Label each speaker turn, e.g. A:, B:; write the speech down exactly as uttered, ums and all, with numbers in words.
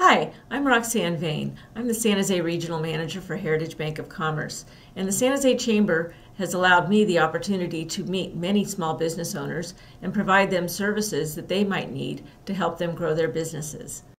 A: Hi, I'm Roxanne Vane. I'm the San Jose Regional Manager for Heritage Bank of Commerce, and the San Jose Chamber has allowed me the opportunity to meet many small business owners and provide them services that they might need to help them grow their businesses.